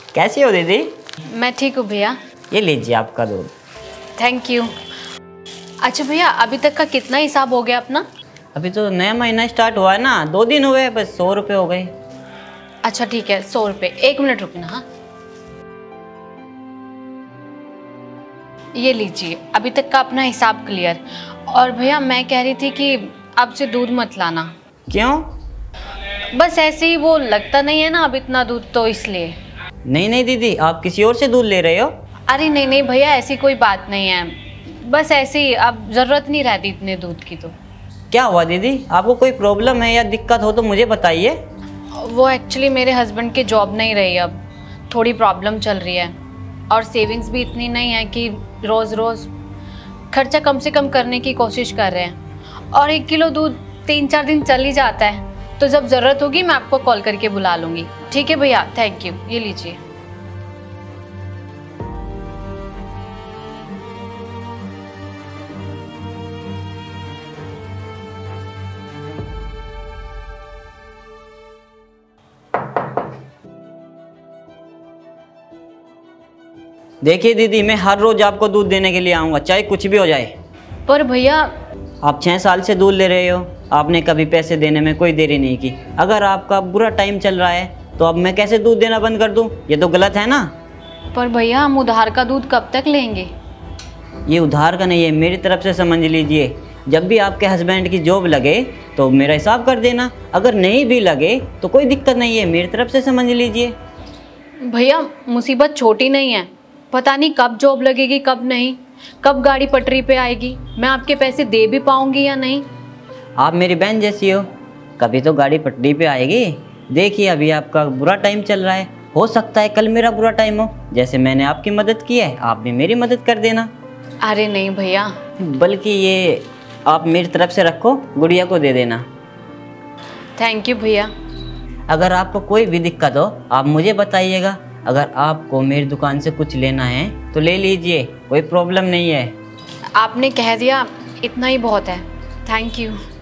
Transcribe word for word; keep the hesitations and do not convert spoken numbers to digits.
कैसी हो दीदी? मैं ठीक हूँ भैया। ये लीजिए आपका दूध। Thank you. अच्छा भैया, अभी तक का कितना हिसाब हो गया अपना? अभी तो नया महीना स्टार्ट हुआ है ना, दो दिन हुए, बस सौ रुपये हो गए। अच्छा ठीक है, सौ रुपये। एक मिनट रुकना। हाँ, ये लीजिए, अभी तक का अपना हिसाब क्लियर। और भैया मैं कह रही थी कि आपसे दूध मत लाना। क्यों? बस ऐसे ही, वो लगता नहीं है ना अब इतना दूध, तो इसलिए। नहीं नहीं दीदी, आप किसी और से दूध ले रहे हो? अरे नहीं नहीं भैया, ऐसी कोई बात नहीं है, बस ऐसे ही, अब ज़रूरत नहीं रहती इतने दूध की। तो क्या हुआ दीदी, आपको कोई प्रॉब्लम है या दिक्कत हो तो मुझे बताइए। वो एक्चुअली मेरे हस्बैंड की जॉब नहीं रही, अब थोड़ी प्रॉब्लम चल रही है, और सेविंग्स भी इतनी नहीं है कि रोज़ रोज़ खर्चा कम से कम करने की कोशिश कर रहे हैं। और एक किलो दूध तीन चार दिन चल ही जाता है, तो जब ज़रूरत होगी मैं आपको कॉल करके बुला लूँगी। ठीक है भैया, थैंक यू। ये लीजिए। देखिए दीदी, मैं हर रोज आपको दूध देने के लिए आऊँगा, चाहे कुछ भी हो जाए। पर भैया, आप छः साल से दूध ले रहे हो, आपने कभी पैसे देने में कोई देरी नहीं की। अगर आपका बुरा टाइम चल रहा है तो अब मैं कैसे दूध देना बंद कर दूं? ये तो गलत है ना। पर भैया, हम उधार का दूध कब तक लेंगे? ये उधार का नहीं है, मेरी तरफ से समझ लीजिए। जब भी आपके हस्बैंड की जॉब लगे तो मेरा हिसाब कर देना, अगर नहीं भी लगे तो कोई दिक्कत नहीं है, मेरी तरफ से समझ लीजिए। भैया, मुसीबत छोटी नहीं है, पता नहीं कब जॉब लगेगी कब नहीं, कब गाड़ी पटरी पे आएगी, मैं आपके पैसे दे भी पाऊंगी या नहीं। आप मेरी बहन जैसी हो, कभी तो गाड़ी पटरी पे आएगी। देखिए अभी आपका बुरा टाइम चल रहा है, हो सकता है कल मेरा बुरा टाइम हो, जैसे मैंने आपकी मदद की है आप भी मेरी मदद कर देना। अरे नहीं भैया, बल्कि ये आप मेरी तरफ से रखो, गुड़िया को दे देना। थैंक यू भैया। अगर आपको कोई भी दिक्कत हो आप मुझे बताइएगा। अगर आपको मेरी दुकान से कुछ लेना है तो ले लीजिए, कोई प्रॉब्लम नहीं है। आपने कह दिया, इतना ही बहुत है। Thank you.